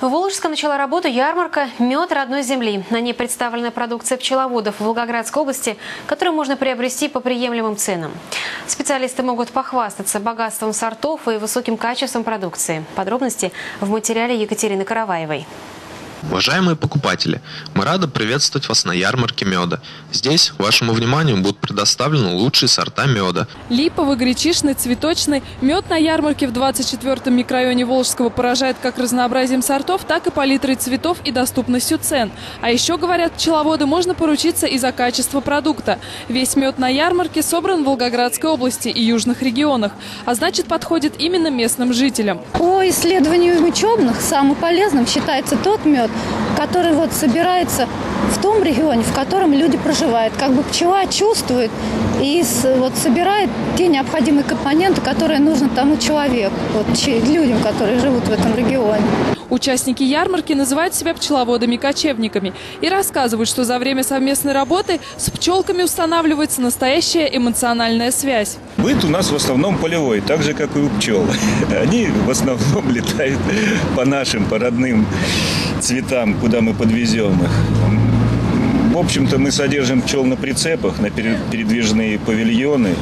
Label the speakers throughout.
Speaker 1: В Волжском начала работу ярмарка «Мед родной земли». На ней представлена продукция пчеловодов в Волгоградской области, которую можно приобрести по приемлемым ценам. Специалисты могут похвастаться богатством сортов и высоким качеством продукции. Подробности в материале Екатерины Караваевой.
Speaker 2: Уважаемые покупатели, мы рады приветствовать вас на ярмарке меда. Здесь вашему вниманию будут предоставлены лучшие сорта меда.
Speaker 3: Липовый, гречишный, цветочный. Мед на ярмарке в 24-м микрорайоне Волжского поражает как разнообразием сортов, так и палитрой цветов и доступностью цен. А еще, говорят пчеловоды, можно поручиться и за качество продукта. Весь мед на ярмарке собран в Волгоградской области и южных регионах, а значит, подходит именно местным жителям.
Speaker 4: По исследованию учебных самым полезным считается тот мед, который собирается в том регионе, в котором люди проживают. Как бы пчела чувствует и собирает те необходимые компоненты, которые нужны тому человеку, людям, которые живут в этом регионе.
Speaker 3: Участники ярмарки называют себя пчеловодами-кочевниками и рассказывают, что за время совместной работы с пчелками устанавливается настоящая эмоциональная связь.
Speaker 5: Быт у нас в основном полевой, так же, как и у пчел. Они в основном летают по нашим, по родным цветам, куда мы подвезем их. В общем-то, мы содержим пчел на прицепах, на передвижные павильоны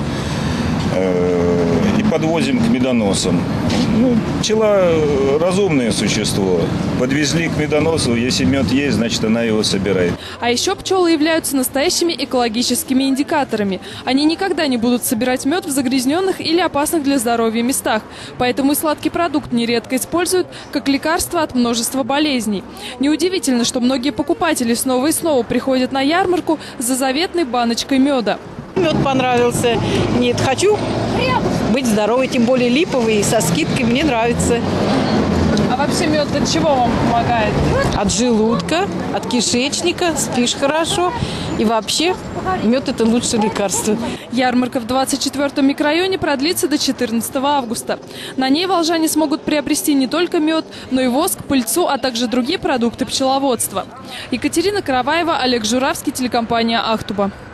Speaker 5: и подвозим к медоносам. Пчела – разумное существо. Подвезли к медоносу, если мед есть, значит, она его собирает.
Speaker 3: А еще пчелы являются настоящими экологическими индикаторами. Они никогда не будут собирать мед в загрязненных или опасных для здоровья местах. Поэтому и сладкий продукт нередко используют как лекарство от множества болезней. Неудивительно, что многие покупатели снова и снова приходят на ярмарку за заветной баночкой меда.
Speaker 6: Мед понравился. Нет, хочу быть здоровой, тем более липовый, со скидкой, мне нравится.
Speaker 3: А вообще мед от чего вам помогает?
Speaker 6: От желудка, от кишечника, спишь хорошо. И вообще мед – это лучшее лекарство.
Speaker 3: Ярмарка в 24-м микрорайоне продлится до 14 августа. На ней волжане смогут приобрести не только мед, но и воск, пыльцу, а также другие продукты пчеловодства. Екатерина Караваева, Олег Журавский, телекомпания «Ахтуба».